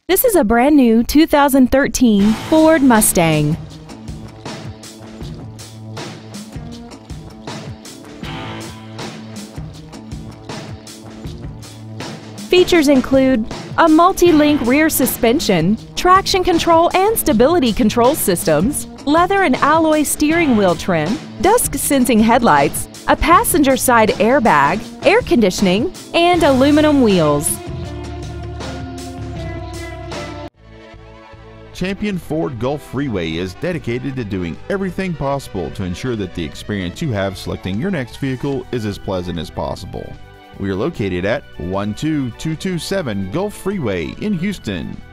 This is a brand new 2013 Ford Mustang. Features include a multi-link rear suspension, traction control and stability control systems, leather and alloy steering wheel trim, dusk-sensing headlights, a passenger side airbag, air conditioning, and aluminum wheels. Champion Ford Gulf Freeway is dedicated to doing everything possible to ensure that the experience you have selecting your next vehicle is as pleasant as possible. We are located at 12227 Gulf Freeway in Houston.